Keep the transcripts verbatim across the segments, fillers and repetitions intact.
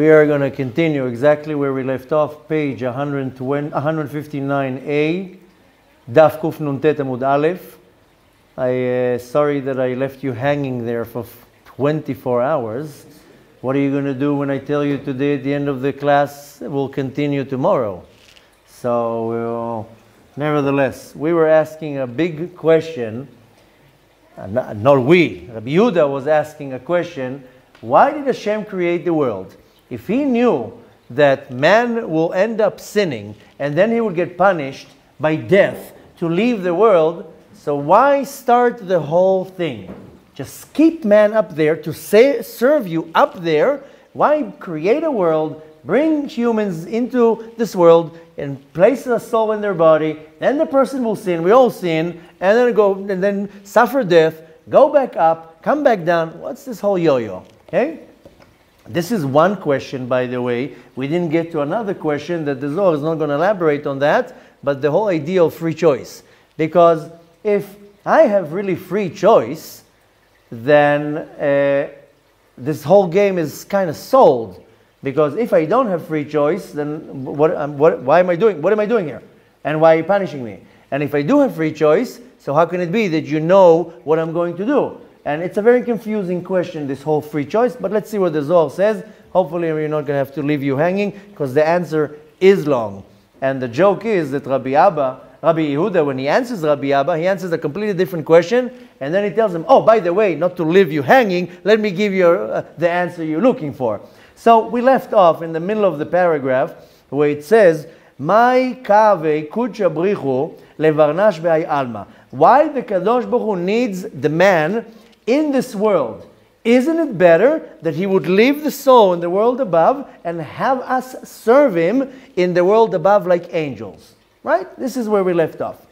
We are going to continue exactly where we left off, page one fifty-nine A, Daf Kuf Nuntet Amud Aleph. I uh, sorry that I left you hanging there for twenty-four hours. What are you going to do when I tell you today at the end of the class we'll continue tomorrow? So, we'll, nevertheless, we were asking a big question. Uh, not, not we. Rabbi Yehuda was asking a question. Why did Hashem create the world? If he knew that man will end up sinning and then he would get punished by death to leave the world, so why start the whole thing? Just keep man up there to say, serve you up there. Why create a world, bring humans into this world and place a soul in their body, then the person will sin, we all sin, and then go and then suffer death, go back up, come back down. What's this whole yo-yo? Okay? This is one question, by the way. We didn't get to another question that the Zohar is not going to elaborate on that, but the whole idea of free choice. Because if I have really free choice, then uh, this whole game is kind of sold. Because if I don't have free choice, then what, um, what, why am I doing? What am I doing here? And why are you punishing me? And if I do have free choice, so how can it be that you know what I'm going to do? And it's a very confusing question, this whole free choice, but let's see what the Zohar says. Hopefully we're not going to have to leave you hanging, because the answer is long. And the joke is that Rabbi Abba, Rabbi Yehuda, when he answers Rabbi Abba, he answers a completely different question, and then he tells him, oh, by the way, not to leave you hanging, let me give you uh, the answer you're looking for. So we left off in the middle of the paragraph, where it says, Mai kave kudsha brichu levarnash be'ay alma. Why the Kadosh Baruch Hu needs the man in this world? Isn't it better that he would leave the soul in the world above and have us serve him in the world above like angels? Right? This is where we left off.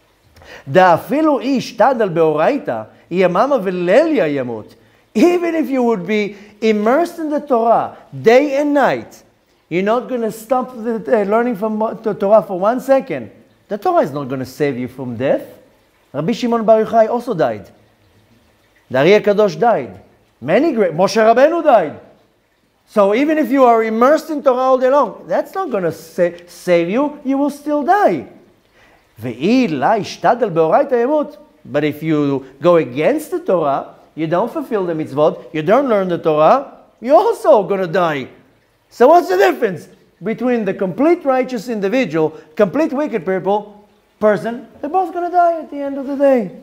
Da'afilu ish tadal beoraita yamama v'lelia yamut. Even if you would be immersed in the Torah day and night, you're not going to stop the, uh, learning from the Torah for one second. The Torah is not going to save you from death. Rabbi Shimon Bar Yochai also died. The Ari HaKadosh died. Many great, Moshe Rabbeinu died. So even if you are immersed in Torah all day long, that's not going to sa save you. You will still die. But if you go against the Torah, you don't fulfill the mitzvot, you don't learn the Torah, you're also going to die. So what's the difference between the complete righteous individual, complete wicked people, person? They're both going to die at the end of the day.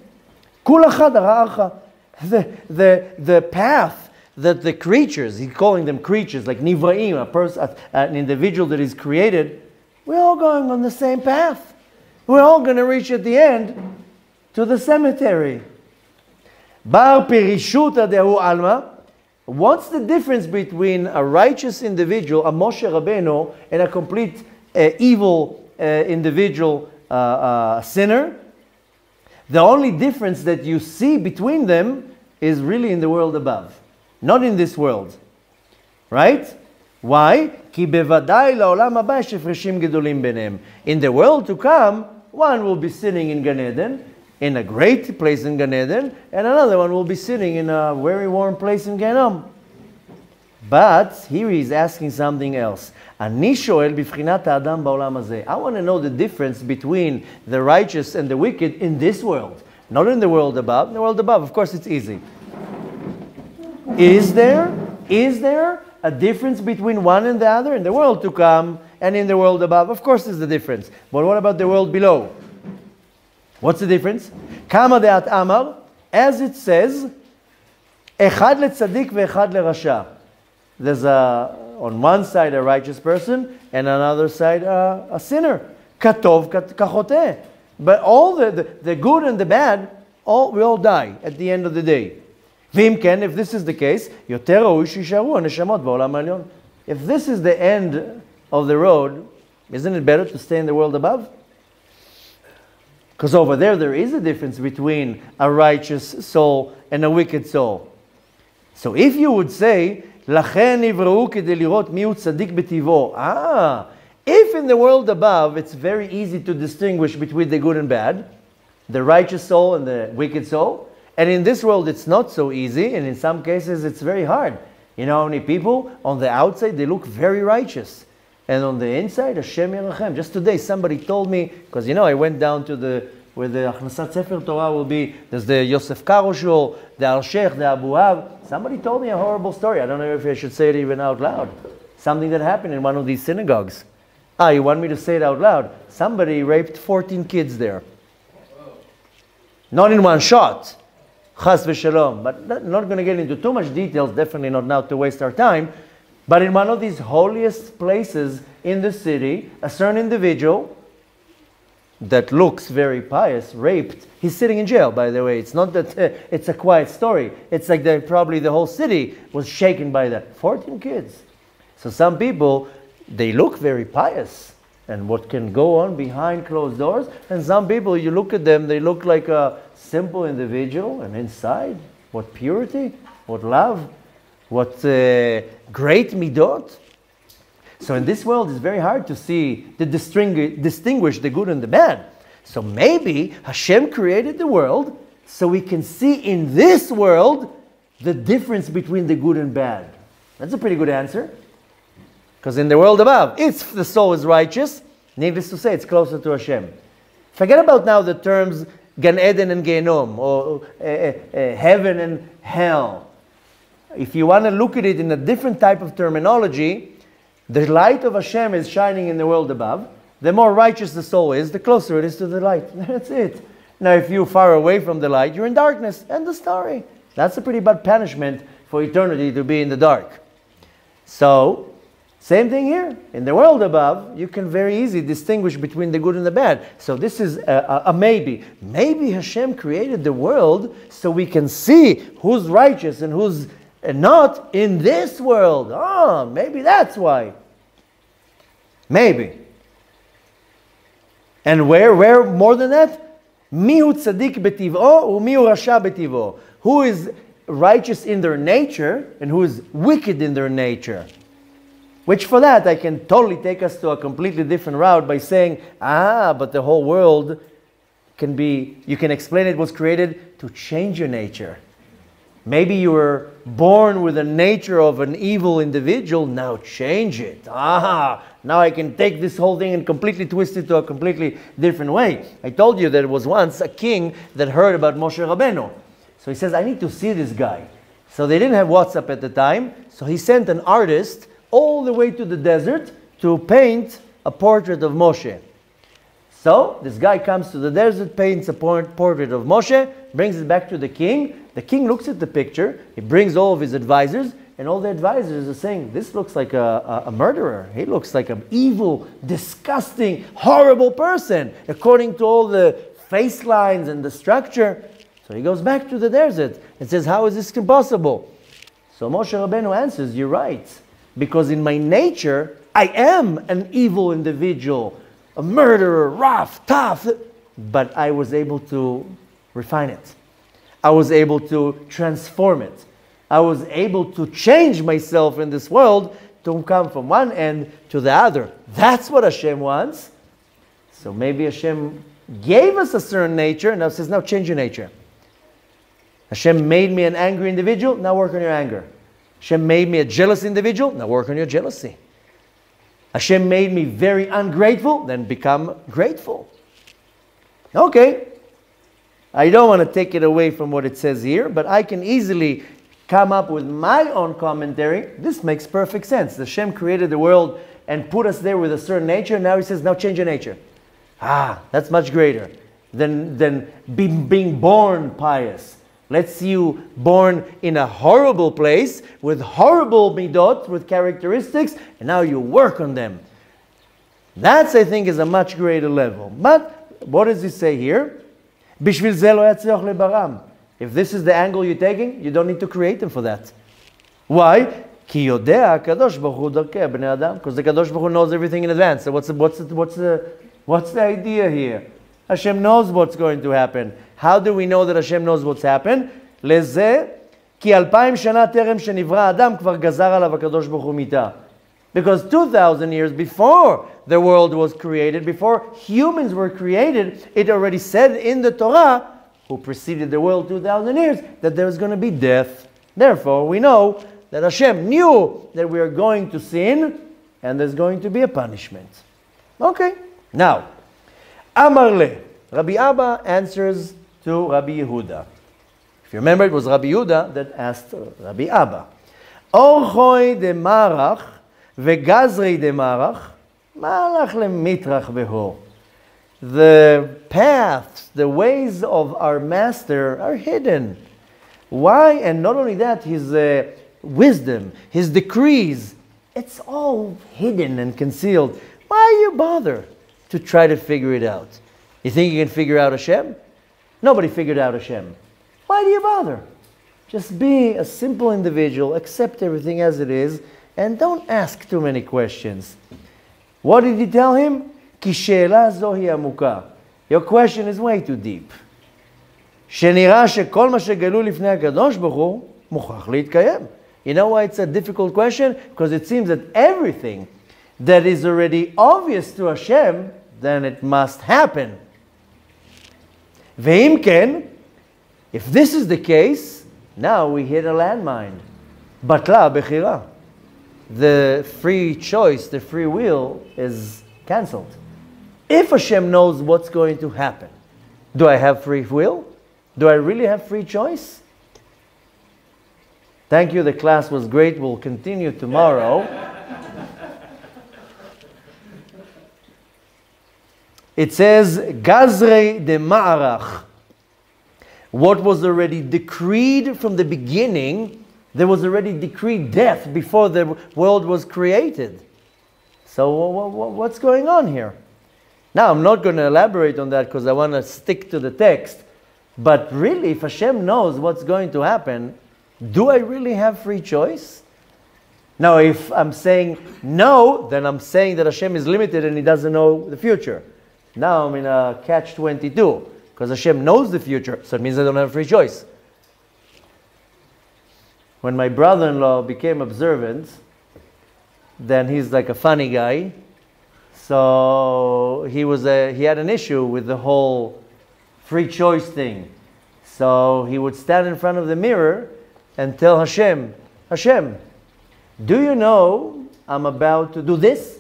The, the, the path that the creatures, he's calling them creatures, like Nivraim, a person, an individual that is created, we're all going on the same path. We're all going to reach at the end to the cemetery. Bar Pirishuta Dehu Alma. What's the difference between a righteous individual, a Moshe Rabbeinu, and a complete uh, evil uh, individual, uh, uh, sinner? The only difference that you see between them is really in the world above, not in this world. Right? Why? In the world to come, one will be sitting in Gan Eden, in a great place in Gan Eden, and another one will be sitting in a very warm place in Gehenna. But here he is asking something else. I want to know the difference between the righteous and the wicked in this world, not in the world above. In the world above, of course, it's easy. Is there, is there a difference between one and the other? In the world to come and in the world above, of course there's a difference. But what about the world below? What's the difference? Kama de'at amar, as it says, echad le'tzadik ve'echad le'rasha. There's a, on one side a righteous person, and on another side a, a sinner. Katov kachoteh. But all the, the, the good and the bad, all, we all die at the end of the day. V'im ken, if this is the case, yoter raui shisharu haneshamot ba'olam ha'elyon. If this is the end of the road, isn't it better to stay in the world above? Because over there, there is a difference between a righteous soul and a wicked soul. So if you would say, Lachen nivrahu kedei lirot mihu tzadik b'tivo. Ah, if in the world above, it's very easy to distinguish between the good and bad, the righteous soul and the wicked soul, and in this world it's not so easy, and in some cases it's very hard. You know how many people on the outside, they look very righteous. And on the inside, Hashem Yerachem. Just today, somebody told me, because you know, I went down to the, where the Achnasat Sefer Torah will be, there's the Yosef Karo Shul, the Al Sheikh, the Abu Hab. Somebody told me a horrible story. I don't know if I should say it even out loud. Something that happened in one of these synagogues. Ah, you want me to say it out loud? Somebody raped fourteen kids there. Not in one shot. Chas v'shalom. But not, not going to get into too much details, definitely not now to waste our time. But in one of these holiest places in the city, a certain individual that looks very pious, raped. He's sitting in jail, by the way. It's not that uh, it's a quiet story. It's like the, probably the whole city was shaken by that. fourteen kids. So some people, they look very pious. And what can go on behind closed doors. And some people, you look at them, they look like a simple individual. And inside, what purity, what love, what uh, great midot. So in this world, it's very hard to see, to distinguish, distinguish the good and the bad. So maybe Hashem created the world so we can see in this world the difference between the good and bad. That's a pretty good answer. Because in the world above, if the soul is righteous, needless to say, it's closer to Hashem. Forget about now the terms Gan Eden and Gehenom, or uh, uh, heaven and hell. If you want to look at it in a different type of terminology, the light of Hashem is shining in the world above. The more righteous the soul is, the closer it is to the light. That's it. Now, if you're far away from the light, you're in darkness. End the story. That's a pretty bad punishment for eternity to be in the dark. So, same thing here. In the world above, you can very easily distinguish between the good and the bad. So this is a, a, a maybe. Maybe Hashem created the world so we can see who's righteous and who's not in this world. Oh, maybe that's why. Maybe. And where, where more than that? Mihu tzadik betiv'o umihu rasha betiv'o. Who is righteous in their nature and who is wicked in their nature. Which for that, I can totally take us to a completely different route by saying, ah, but the whole world can be, you can explain it was created to change your nature. Maybe you were born with the nature of an evil individual, now change it. Ah, now I can take this whole thing and completely twist it to a completely different way. I told you there was once a king that heard about Moshe Rabbeinu. So he says, I need to see this guy. So they didn't have WhatsApp at the time, so he sent an artist all the way to the desert to paint a portrait of Moshe. So this guy comes to the desert, paints a portrait of Moshe, brings it back to the king. The king looks at the picture, he brings all of his advisors, and all the advisors are saying, this looks like a, a, a murderer. He looks like an evil, disgusting, horrible person, according to all the face lines and the structure. So he goes back to the desert and says, how is this possible? So Moshe Rabbeinu answers, you're right. Because in my nature, I am an evil individual, a murderer, rough, tough. But I was able to refine it. I was able to transform it. I was able to change myself in this world to come from one end to the other. That's what Hashem wants. So maybe Hashem gave us a certain nature, and now says, now change your nature. Hashem made me an angry individual, now work on your anger. Hashem made me a jealous individual, now work on your jealousy. Hashem made me very ungrateful, then become grateful. Okay. I don't want to take it away from what it says here, but I can easily come up with my own commentary. This makes perfect sense. Hashem created the world and put us there with a certain nature. Now he says, now change your nature. Ah, that's much greater than, than be, being born pious. Let's see you born in a horrible place with horrible midot, with characteristics, and now you work on them. That's, I think, is a much greater level. But what does he say here? If this is the angle you're taking, you don't need to create them for that. Why? Because the Kadosh Baruch Hu knows everything in advance. So what's the, what's the, what's the, what's the idea here? Hashem knows what's going to happen. How do we know that Hashem knows what's happened? לזה, כי אלפיים שנה טרם שנברא האדם כבר גזר עליו הקדוש ברוך הוא מיתה. Because two thousand years before the world was created, before humans were created, it already said in the Torah, who preceded the world two thousand years, that there was going to be death. Therefore, we know that Hashem knew that we are going to sin and there's going to be a punishment. Okay, now, Amar le, Rabbi Abba answers to Rabbi Yehuda. If you remember, it was Rabbi Yehuda that asked Rabbi Abba. Orchoi de marach vegazrei de marach malach lemitrach behor. The paths, the ways of our master are hidden. Why? And not only that, his uh, wisdom, his decrees, it's all hidden and concealed. Why you bother to try to figure it out? You think you can figure out Hashem? Nobody figured out Hashem. Why do you bother? Just be a simple individual, accept everything as it is, and don't ask too many questions. What did he tell him? Ki she'ela zohi amuka. Your question is way too deep. שנראה שכל מה שגלו לפני הקדוש ברוך הוא מוכרח להתקיים. You know why it's a difficult question? Because it seems that everything that is already obvious to Hashem, then it must happen. ואם כן, if this is the case, now we hit a landmine. בטלה הבחירה. The free choice, the free will is cancelled. If Hashem knows what's going to happen, do I have free will? Do I really have free choice? Thank you, the class was great. We'll continue tomorrow. It says, Gazrei de Ma'arach. What was already decreed from the beginning, there was already decreed death before the world was created. So what's going on here? Now, I'm not going to elaborate on that because I want to stick to the text. But really, if Hashem knows what's going to happen, do I really have free choice? Now, if I'm saying no, then I'm saying that Hashem is limited and He doesn't know the future. Now I'm in a catch twenty-two, because Hashem knows the future, so it means I don't have free choice. When my brother-in-law became observant, then he's like a funny guy. So he was a, he had an issue with the whole free choice thing. So he would stand in front of the mirror and tell Hashem, Hashem, do you know I'm about to do this?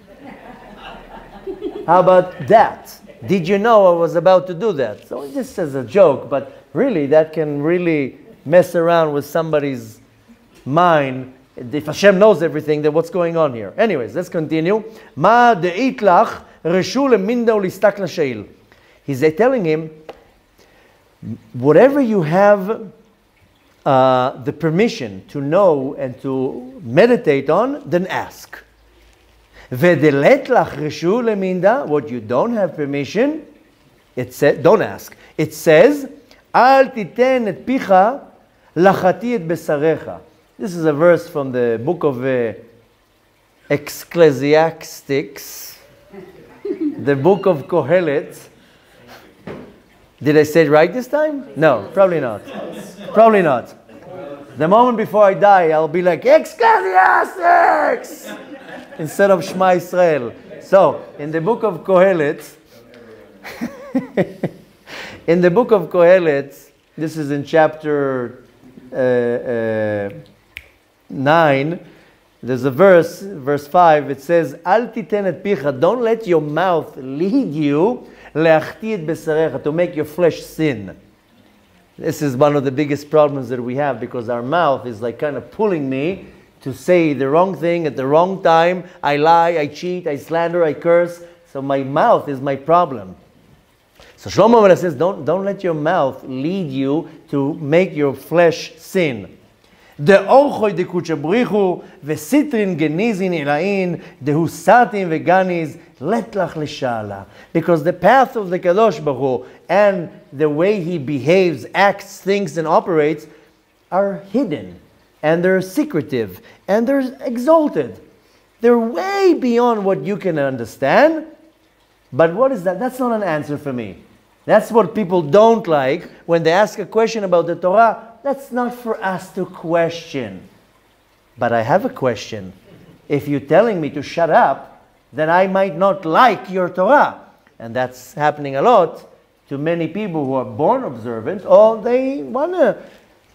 How about that? Did you know I was about to do that? So just as a joke, but really that can really mess around with somebody's mind. If Hashem knows everything, then what's going on here? Anyways, let's continue. Ma de'it lach reshu leminda ulistak l'sheil. He's telling him, whatever you have uh, the permission to know and to meditate on, then ask. Ve'delet lach reshu leminda, what you don't have permission, it says, don't ask. It says, al titen et picha lachati et besarecha. This is a verse from the book of uh, Ecclesiastics, the book of Kohelet. Did I say it right this time? No, probably not. Probably not. The moment before I die, I'll be like, Ecclesiastics! Instead of Shema Yisrael. So, in the book of Kohelet, in the book of Kohelet, this is in chapter uh, uh, nine, there's a verse, verse five, it says, Al titen et picha, don't let your mouth lead you, le'achti et besarecha, to make your flesh sin. This is one of the biggest problems that we have, because our mouth is like kind of pulling me to say the wrong thing at the wrong time. I lie, I cheat, I slander, I curse. So my mouth is my problem. So Shlomo Amela says, don't, don't let your mouth lead you to make your flesh sin. The orchoi de kuchabrichu vesitrin genizin ilain dehu satin veganiz letlach lishala. Because the path of the Kadosh Baruch Hu and the way He behaves, acts, thinks, and operates are hidden, and they're secretive, and they're exalted. They're way beyond what you can understand. But what is that? That's not an answer for me. That's what people don't like when they ask a question about the Torah. That's not for us to question. But I have a question. If you're telling me to shut up, then I might not like your Torah. And that's happening a lot to many people who are born observant, or they want to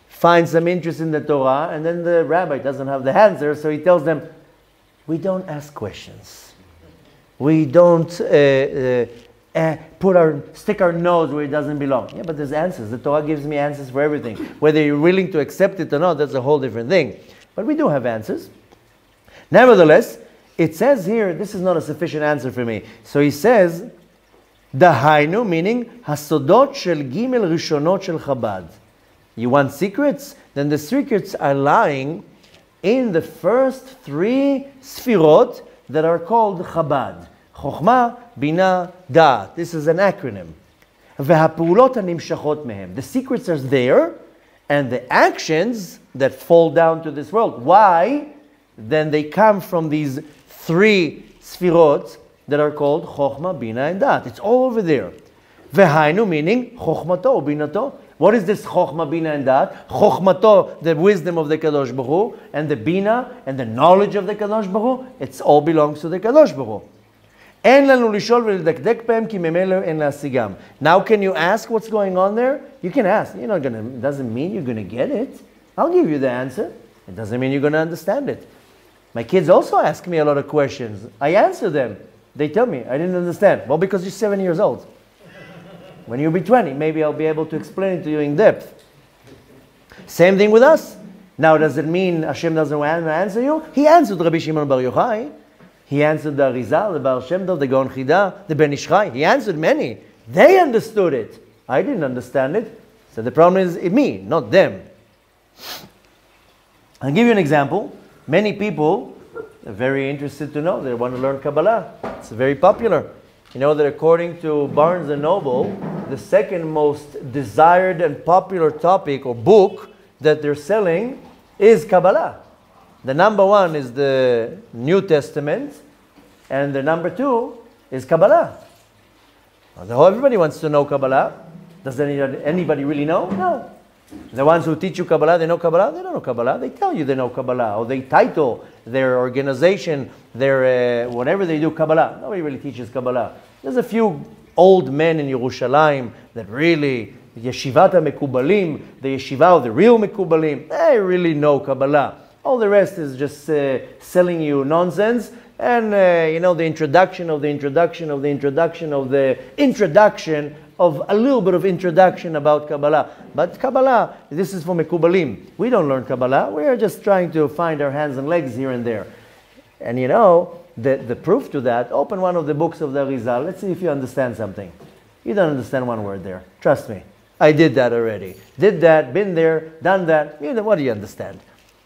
find some interest in the Torah, and then the rabbi doesn't have the answer, so he tells them, we don't ask questions. We don't uh, uh, uh, put our, stick our nose where it doesn't belong. Yeah, but there's answers. The Torah gives me answers for everything. Whether you're willing to accept it or not, that's a whole different thing. But we do have answers. Nevertheless, it says here, this is not a sufficient answer for me. So he says, Dahainu, meaning, Hasodot shel gimel rishonot shel Chabad. You want secrets? Then the secrets are lying in the first three sfirot that are called Chabad. Chokhmah, Bina, Da'at. This is an acronym. V'hapulot hanimshachot mehem. The secrets are there, and the actions that fall down to this world. Why? Then they come from these three sfirot that are called Chokhmah, Bina, and Da'at. It's all over there. V'hainu, meaning Chokhmato, Binato. What is this Chokhmah, Bina, and Da'at? Chokhmato, the wisdom of the Kadosh Baruch Hu, and the Bina, and the knowledge of the Kadosh Baruch Hu, it all belongs to the Kadosh Baruch Hu. Now can you ask what's going on there? You can ask. You're not gonna, it doesn't mean you're going to get it. I'll give you the answer. It doesn't mean you're going to understand it. My kids also ask me a lot of questions. I answer them. They tell me, I didn't understand. Well, because you're seven years old. When you'll be twenty, maybe I'll be able to explain it to you in depth. Same thing with us. Now, does it mean Hashem doesn't want to answer you? He answered Rabbi Shimon Bar Yochai. He answered the Arizal, the Baal Shem Tov, the Gaon Chida, the Ben Ish Chai. He answered many. They understood it. I didn't understand it. So the problem is me, not them. I'll give you an example. Many people are very interested to know. They want to learn Kabbalah. It's very popular. You know that according to Barnes and Noble, the second most desired and popular topic or book that they're selling is Kabbalah. The number one is the New Testament, and the number two is Kabbalah. Everybody wants to know Kabbalah. Does anybody really know? No. The ones who teach you Kabbalah, they know Kabbalah? They don't know Kabbalah. They tell you they know Kabbalah, or they title their organization, their uh, whatever they do, Kabbalah. Nobody really teaches Kabbalah. There's a few old men in Yerushalayim that really, Yeshivat HaMekubalim, the Yeshiva of the real Mekubalim, they really know Kabbalah. All the rest is just uh, selling you nonsense, and uh, you know, the introduction of the introduction of the introduction of the introduction of a little bit of introduction about Kabbalah. But Kabbalah, this is for Mekubalim. We don't learn Kabbalah. We are just trying to find our hands and legs here and there. And you know, the, the proof to that, open one of the books of the Arizal. Let's see if you understand something. You don't understand one word there. Trust me. I did that already. Did that, been there, done that. You know, what do you understand?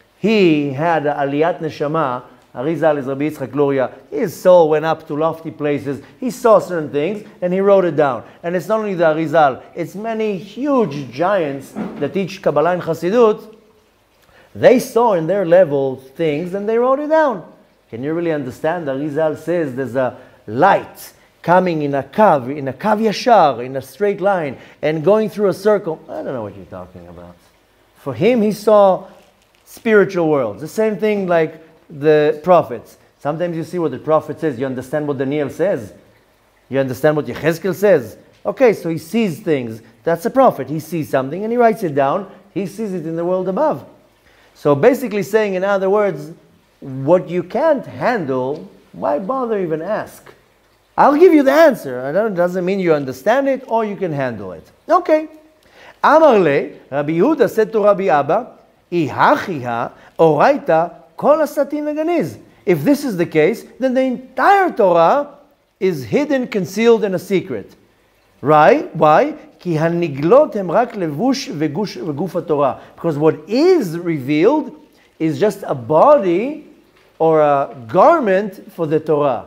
He had Aliyat Neshama. Arizal is Rabbi Yitzchak Luria. His soul went up to lofty places. He saw certain things and he wrote it down. And it's not only the Arizal, it's many huge giants that teach Kabbalah and Chassidut. They saw in their level things and they wrote it down. Can you really understand? The Arizal says there's a light coming in a kav, in a kav yashar, in a straight line, and going through a circle. I don't know what you're talking about. For him, he saw spiritual worlds. The same thing like the prophets. Sometimes you see what the prophet says. You understand what Daniel says. You understand what Yechezkel says. Okay, so he sees things. That's a prophet. He sees something and he writes it down. He sees it in the world above. So basically saying, in other words, what you can't handle, why bother even ask? I'll give you the answer. It doesn't mean you understand it or you can handle it. Okay. Amar le, Rabbi Yehuda said to Rabbi Abba, Ihachiha oraita kol hasatin veganiz. If this is the case, then the entire Torah is hidden, concealed, and a secret. Right? Why? Ki haniglot hem rak levush veguf Torah. Because what is revealed is just a body or a garment for the Torah.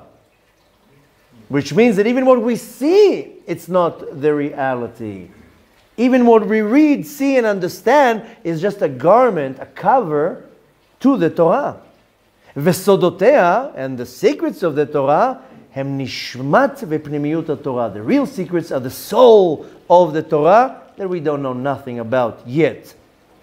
Which means that even what we see, it's not the reality. Even what we read, see, and understand is just a garment, a cover to the Torah. Vesodotea, and the secrets of the Torah, hem nishmat vepnimiyut Torah. The real secrets are the soul of the Torah that we don't know nothing about yet.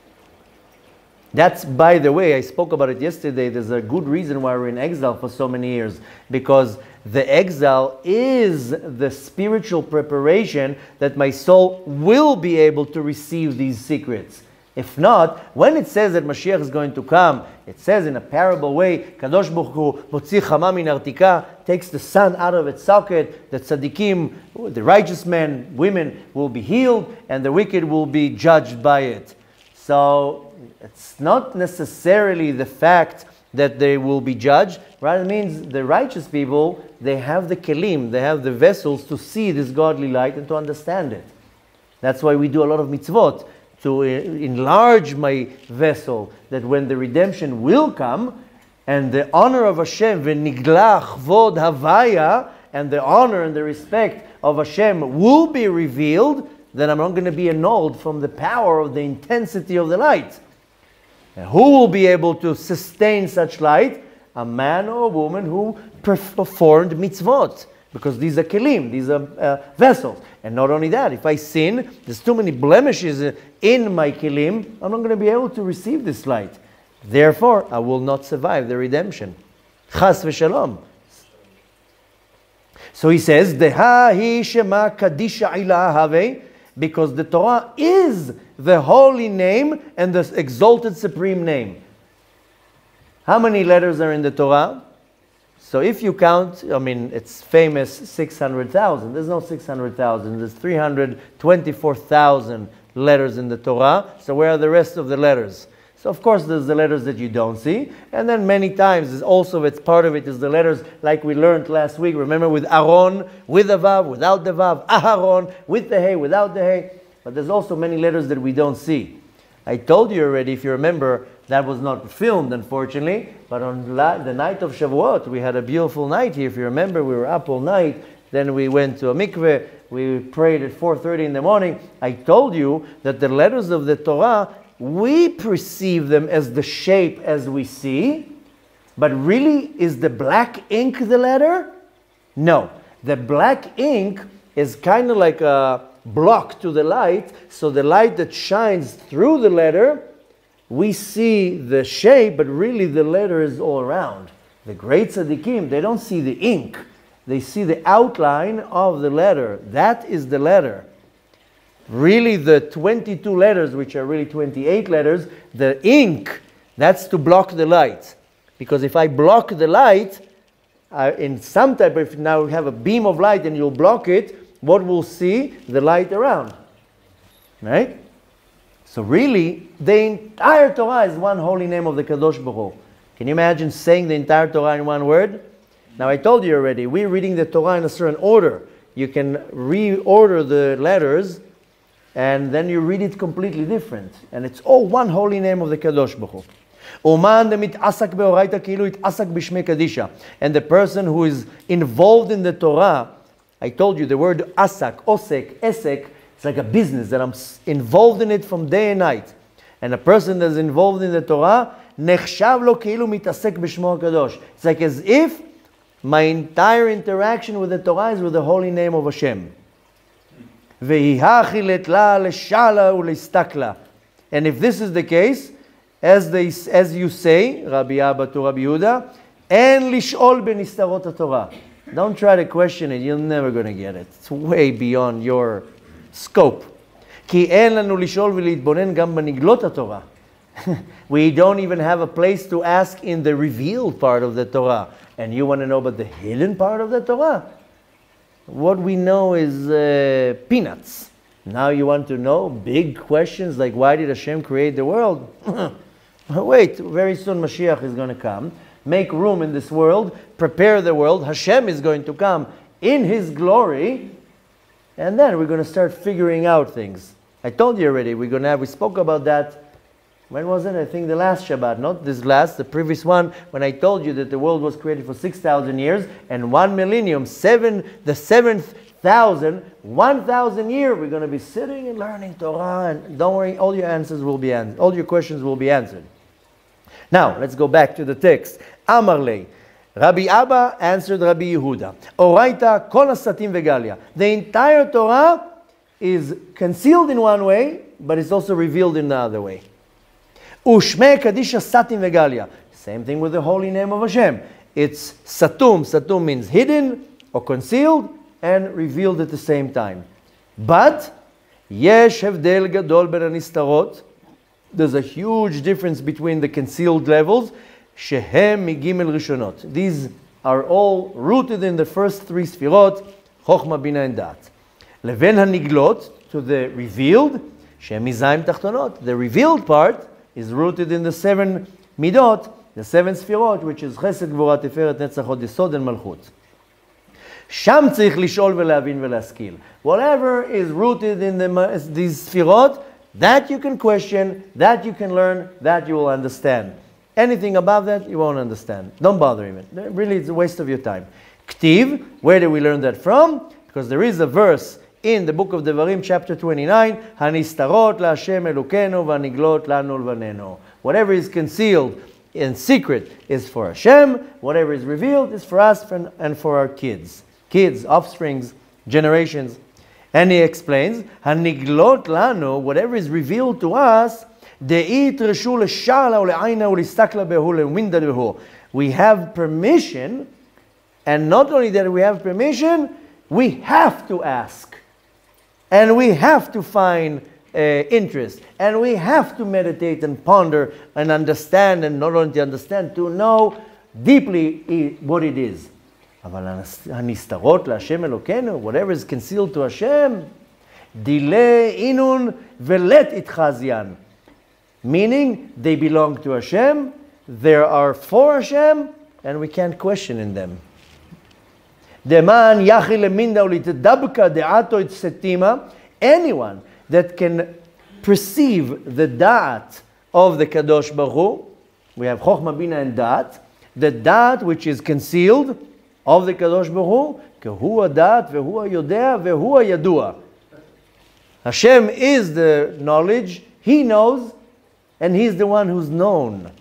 That's, by the way, I spoke about it yesterday. There's a good reason why we're in exile for so many years. Because the exile is the spiritual preparation that my soul will be able to receive these secrets. If not, when it says that Mashiach is going to come, it says in a parable way, Kadosh Baruch Hu motzi chama min artika, takes the sun out of its socket, the tzaddikim, the righteous men, women will be healed, and the wicked will be judged by it. So it's not necessarily the fact that they will be judged, rather it means the righteous people, they have the kelim, they have the vessels to see this godly light and to understand it. That's why we do a lot of mitzvot, to enlarge my vessel, that when the redemption will come, and the honor of Hashem, v'nigla chvod havaya, and the honor and the respect of Hashem will be revealed, then I'm not going to be annulled from the power of the intensity of the light. And who will be able to sustain such light? A man or a woman who performed mitzvot. Because these are kelim, these are uh, vessels. And not only that, if I sin, there's too many blemishes in my kelim, I'm not going to be able to receive this light. Therefore, I will not survive the redemption. Chas v'shalom. So he says, Deha hi shema kadisha ila have, because the Torah is the holy name and the exalted supreme name. How many letters are in the Torah? So if you count, I mean, it's famous six hundred thousand. There's no six hundred thousand. There's three hundred twenty-four thousand letters in the Torah. So where are the rest of the letters? So of course there's the letters that you don't see. And then many times is also, it's part of it is the letters like we learned last week. Remember with Aaron, with the Vav, without the Vav. Aharon, with the Hey, without the Hey. But there's also many letters that we don't see. I told you already, if you remember, that was not filmed, unfortunately, but on la- the night of Shavuot, we had a beautiful night here. If you remember, we were up all night. Then we went to a mikveh. We prayed at four thirty in the morning. I told you that the letters of the Torah, we perceive them as the shape as we see, but really, is the black ink the letter? No. The black ink is kind of like a block to the light, so the light that shines through the letter, we see the shape, but really the letter is all around. The great tzaddikim, they don't see the ink. They see the outline of the letter. That is the letter. Really the twenty-two letters, which are really twenty-eight letters, the ink, that's to block the light. Because if I block the light, uh, in some type of, now we have a beam of light and you'll block it, what we'll see? The light around. Right? So really, the entire Torah is one holy name of the Kadosh Baruch Hu. Can you imagine saying the entire Torah in one word? Now I told you already, we're reading the Torah in a certain order. You can reorder the letters, and then you read it completely different. And it's all one holy name of the Kadosh Baruch Hu. And the person who is involved in the Torah, I told you the word asak, osek, esek, it's like a business that I'm involved in it from day and night. And a person that's involved in the Torah, nechshav lo keilu mitasek b'shmo HaKadosh. It's like as if my entire interaction with the Torah is with the holy name of Hashem. Vehihachilet la leshala uleistakla. And if this is the case, as they, as you say, Rabbi Abba to Rabbi Yehuda, en lishol benistarot HaTorah. Don't try to question it. You're never going to get it. It's way beyond your scope. כי אין לנו לשאול ולהתבונן גם בנגלות התורה. We don't even have a place to ask in the revealed part of the Torah. And you want to know about the hidden part of the Torah? What we know is uh, peanuts. Now you want to know big questions like why did Hashem create the world? Wait, very soon Mashiach is going to come. Make room in this world. Prepare the world. Hashem is going to come in His glory. And then we're going to start figuring out things. I told you already, we're going to have, we spoke about that, when was it? I think the last Shabbat, not this last, the previous one, when I told you that the world was created for six thousand years, and one millennium, seven, the seventh thousand, one thousand year, we're going to be sitting and learning Torah, and don't worry, all your answers will be answered, all your questions will be answered. Now, let's go back to the text. Amarlei. Rabbi Abba answered Rabbi Yehuda. Oraita kol hasatim vegalia. The entire Torah is concealed in one way, but it's also revealed in the other way. Ushmei kadisha satim vegalia. Same thing with the holy name of Hashem. It's satum. Satum means hidden or concealed and revealed at the same time. But yesh hevdel gadol ben hanistarot. There's a huge difference between the concealed levels. Shehem migimel rishonot. These are all rooted in the first three sfirot, Chochma, Bina, and Dat. Leven haniglot, to the revealed, Shem mizayim tachtonot. The revealed part is rooted in the seven midot, the seven sfirot, which is Chesed, Gvura, Tiferet, Netzach, Hod, Yesod, and Malchut. Sham tzarich lishol ve'lehavin ve'laskil. Whatever is rooted in the, these sfirot, that you can question, that you can learn, that you will understand. Anything above that, you won't understand. Don't bother even. Really, it's a waste of your time. Ktiv, where do we learn that from? Because there is a verse in the book of Devarim, chapter twenty-nine, Hanistarot la Hashem Elukenu v'aniglot lanu l'vanenu. Whatever is concealed in secret is for Hashem. Whatever is revealed is for us and for our kids. Kids, offsprings, generations. And he explains, Haniglot lanu, whatever is revealed to us, we have permission, and not only that we have permission, we have to ask. And we have to find uh, interest. And we have to meditate and ponder and understand, and not only to understand, to know deeply what it is. Whatever is concealed to Hashem, delay inun velet itchazian. Meaning, they belong to Hashem, they are for Hashem, and we can't question in them. Anyone that can perceive the da'at of the Kadosh Baruch Hu, we have Chochma, Bina, and Da'at, the da'at which is concealed of the Kadosh Baruch Hu, Kehu ha'da'at, vehu ha'yodea, vehu ha'yadua. Hashem is the knowledge, He knows, and He's the one who's known.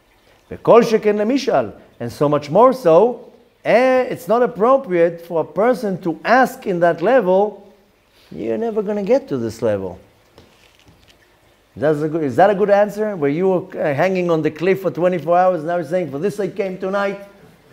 And so much more so, eh, it's not appropriate for a person to ask in that level. You're never going to get to this level. That's a good, is that a good answer? Were you uh, hanging on the cliff for twenty-four hours, now you're saying, for this I came tonight?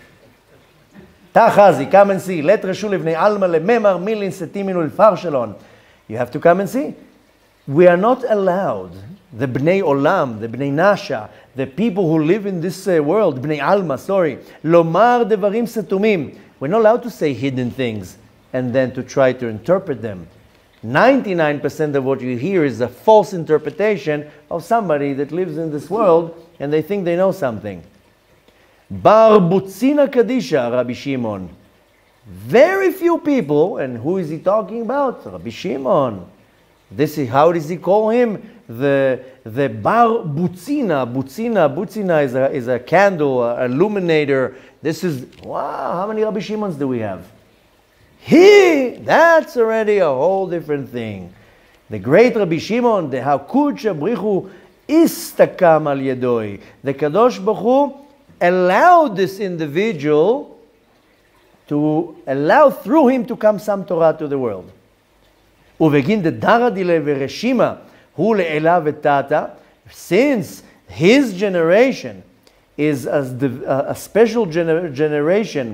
Tachazi, come and see. Let Reshul Livnei Alma lememar milin setiminu l'farshalon. You have to come and see. We are not allowed, the Bnei Olam, the Bnei Nasha, the people who live in this uh, world, Bnei Alma, sorry, Lomar Devarim Setumim. We're not allowed to say hidden things and then to try to interpret them. ninety-nine percent of what you hear is a false interpretation of somebody that lives in this world and they think they know something. Bar Butzina Kadisha, Rabbi Shimon. Very few people, and who is he talking about? Rabbi Shimon. This is, how does he call him? The the Bar Butzina. Butzina, Butzina is a, is a candle, a illuminator. This is, wow, how many Rabbi Shimons do we have? He, that's already a whole different thing. The great Rabbi Shimon, the Hakud Shabrichu Istakam al Yedoi. The Kadosh Baruch Hu allowed this individual to allow through him to come some Torah to the world. Uvegin the Daradile Vereshima Hu le'ela v'tata. Since his generation is as the, uh, a special gener generation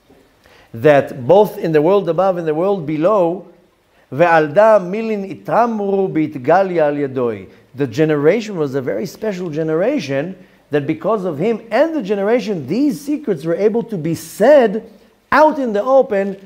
that both in the world above and the world below, ve'alda milin itamru b'itgalia al yadoi. The generation was a very special generation that because of him and the generation, these secrets were able to be said out in the open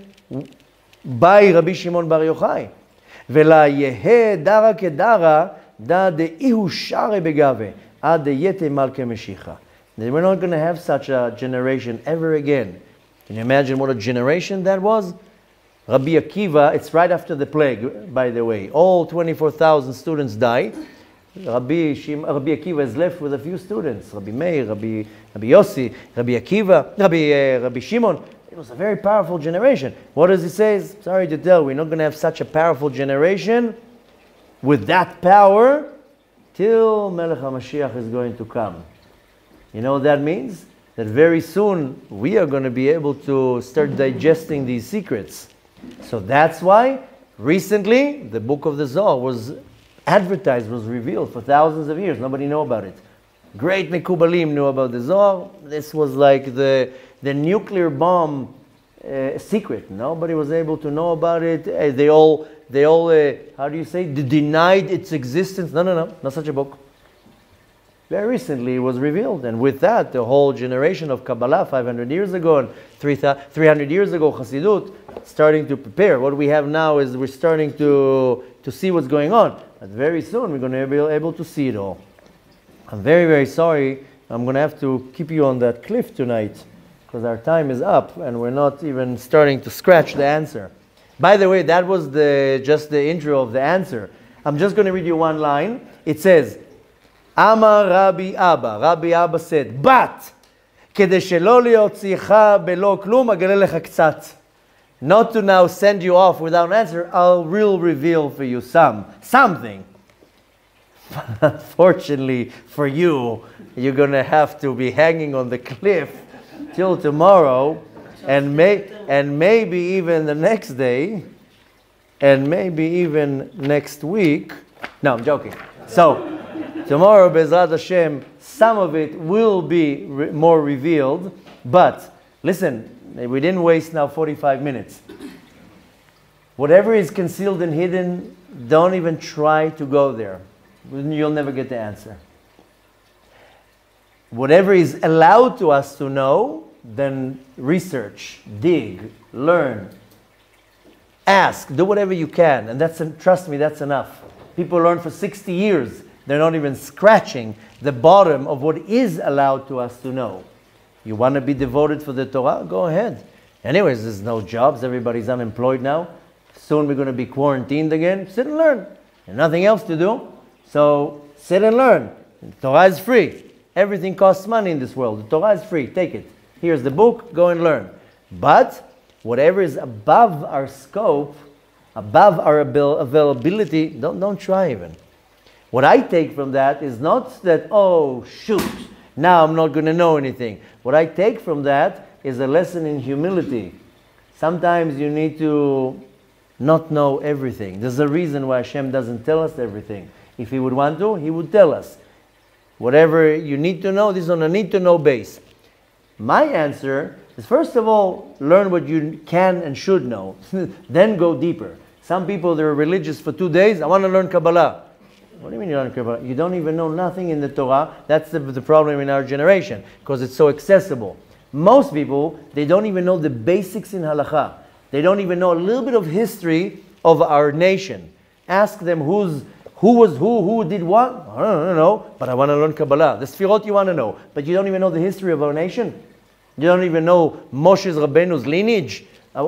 by Rabbi Shimon Bar Yochai. Vela yehe dara kedara da de ihu share begave ad de yete malke meshicha. We're not going to have such a generation ever again. Can you imagine what a generation that was? Rabbi Akiva, it's right after the plague, by the way. All twenty-four thousand students die. Rabbi, Shim, Rabbi Akiva is left with a few students. Rabbi Meir, Rabbi, Rabbi Yossi, Rabbi Akiva, Rabbi, uh, Rabbi Shimon. It was a very powerful generation. What does he say? Sorry to tell, we're not going to have such a powerful generation with that power till Melech HaMashiach is going to come. You know what that means? That very soon we are going to be able to start digesting these secrets. So that's why recently the book of the Zohar was advertised, was revealed for thousands of years. Nobody knew about it. Great Mekubalim knew about the Zohar. This was like the, the nuclear bomb uh, secret. Nobody was able to know about it. Uh, they all, they all uh, how do you say, they denied its existence. No, no, no, not such a book. Very recently it was revealed. And with that, the whole generation of Kabbalah five hundred years ago and three hundred years ago, Chassidut, starting to prepare. What we have now is we're starting to, to see what's going on. But very soon we're going to be able to see it all. I'm very, very sorry. I'm going to have to keep you on that cliff tonight because our time is up and we're not even starting to scratch the answer. By the way, that was the just the intro of the answer. I'm just going to read you one line. It says, Amar Rabbi Abba. Rabbi Abba said, but, כדי שלא להוציאך בלא כלום, אגלה לך קצת. Not to now send you off without an answer, I will reveal for you some, something. Unfortunately for you, you're going to have to be hanging on the cliff till tomorrow, and, may, and maybe even the next day, and maybe even next week. No, I'm joking. So, tomorrow, Bezrat Hashem, some of it will be re- more revealed, but listen, we didn't waste now forty-five minutes. Whatever is concealed and hidden, don't even try to go there. You'll never get the answer. Whatever is allowed to us to know, then research, dig, learn, ask, do whatever you can. And that's, trust me, that's enough. People learn for sixty years. They're not even scratching the bottom of what is allowed to us to know. You want to be devoted for the Torah? Go ahead. Anyways, there's no jobs. Everybody's unemployed now. Soon we're going to be quarantined again. Sit and learn. There's nothing else to do. So sit and learn. The Torah is free. Everything costs money in this world. The Torah is free. Take it. Here's the book. Go and learn. But whatever is above our scope, above our avail- availability, don't, don't try even. What I take from that is not that, oh, shoot, now I'm not going to know anything. What I take from that is a lesson in humility. Sometimes you need to not know everything. There's a reason why Hashem doesn't tell us everything. If He would want to, He would tell us. Whatever you need to know, this is on a need-to-know base. My answer is, first of all, learn what you can and should know. Then go deeper. Some people, they're religious for two days. I want to learn Kabbalah. What do you mean you learn Kabbalah? You don't even know nothing in the Torah. That's the, the problem in our generation, because it's so accessible. Most people, they don't even know the basics in halakha. They don't even know a little bit of history of our nation. Ask them who's, who was who, who did what. I don't know, but I want to learn Kabbalah. The Sfirot you want to know, but you don't even know the history of our nation. You don't even know Moshe Rabbeinu's lineage.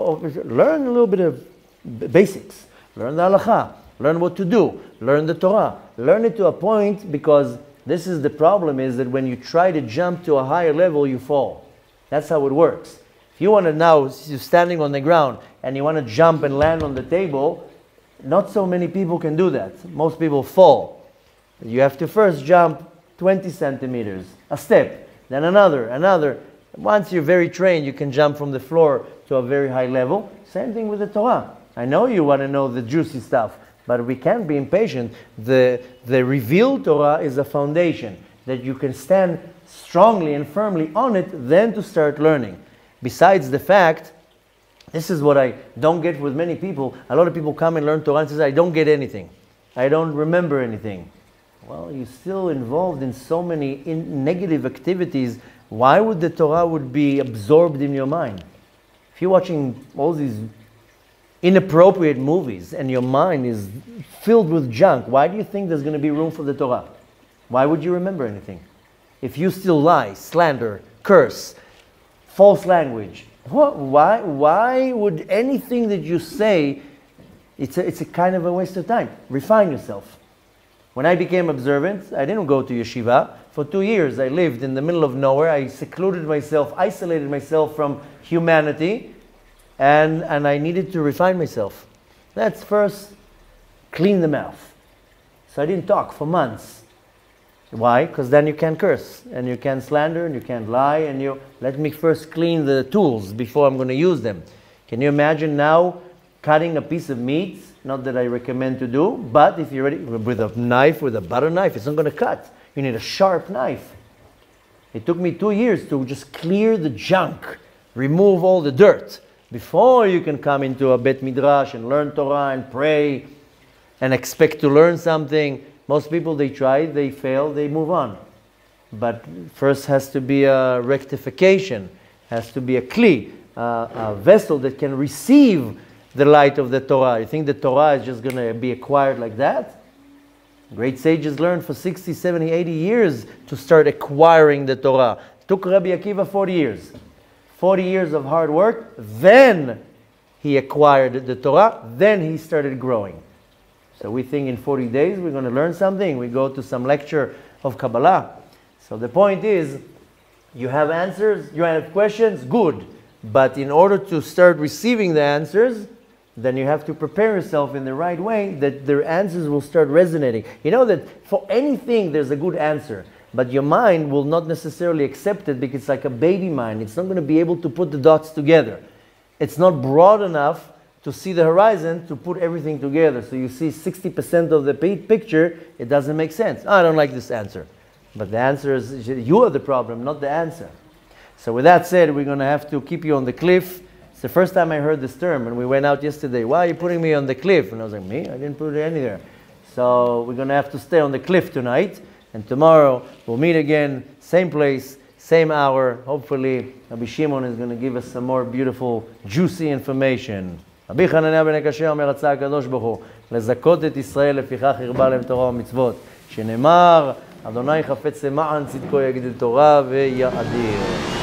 Learn a little bit of basics. Learn the halakha. Learn what to do. Learn the Torah. Learn it to a point, because this is the problem, is that when you try to jump to a higher level, you fall. That's how it works. If you want to now, you're standing on the ground and you want to jump and land on the table, not so many people can do that. Most people fall. You have to first jump twenty centimeters, a step, then another, another. Once you're very trained, you can jump from the floor to a very high level. Same thing with the Torah. I know you want to know the juicy stuff, but we can't be impatient. The, the revealed Torah is a foundation that you can stand strongly and firmly on it, then to start learning. Besides the fact, this is what I don't get with many people. A lot of people come and learn Torah and say, I don't get anything. I don't remember anything. Well, you're still involved in so many in negative activities. Why would the Torah would be absorbed in your mind? If you're watching all these inappropriate movies and your mind is filled with junk, why do you think there's going to be room for the Torah? Why would you remember anything? If you still lie, slander, curse, false language, what, why, why would anything that you say, it's a, it's a kind of a waste of time. Refine yourself. When I became observant, I didn't go to yeshiva. For two years I lived in the middle of nowhere. I secluded myself, isolated myself from humanity. And, and I needed to refine myself. Let's first clean the mouth. So I didn't talk for months. Why? Because then you can't curse, and you can't slander, and you can't lie, and you... Let me first clean the tools before I'm going to use them. Can you imagine now cutting a piece of meat? Not that I recommend to do, but if you're ready, with a knife, with a butter knife, it's not going to cut. You need a sharp knife. It took me two years to just clear the junk, remove all the dirt, before you can come into a Bet Midrash and learn Torah and pray and expect to learn something. Most people, they try, they fail, they move on. But first has to be a rectification, has to be a kli, uh, a vessel that can receive the light of the Torah. You think the Torah is just going to be acquired like that? Great sages learned for sixty, seventy, eighty years to start acquiring the Torah. It took Rabbi Akiva forty years. forty years of hard work, then he acquired the Torah, then he started growing. So we think in forty days we're going to learn something. We go to some lecture of Kabbalah. So the point is, you have answers, you have questions, good. But in order to start receiving the answers, then you have to prepare yourself in the right way that the answers will start resonating. You know that for anything there's a good answer, but your mind will not necessarily accept it because it's like a baby mind. It's not going to be able to put the dots together. It's not broad enough to see the horizon to put everything together. So you see sixty percent of the picture, it doesn't make sense. Oh, I don't like this answer. But the answer is, you are the problem, not the answer. So with that said, we're going to have to keep you on the cliff. It's the first time I heard this term, and we went out yesterday. Why are you putting me on the cliff? And I was like, me? I didn't put it anywhere. So we're going to have to stay on the cliff tonight. And tomorrow, we'll meet again, same place, same hour. Hopefully, Rabbi Shimon is going to give us some more beautiful, juicy information. רבי חנניה בן הקשה אומר רצה הקדוש ברוך הוא לזכות את ישראל לפיכך הרבה להם תורה ומצוות שנאמר אדוני חפץ למען צדקו יגדיל תורה ויאדיר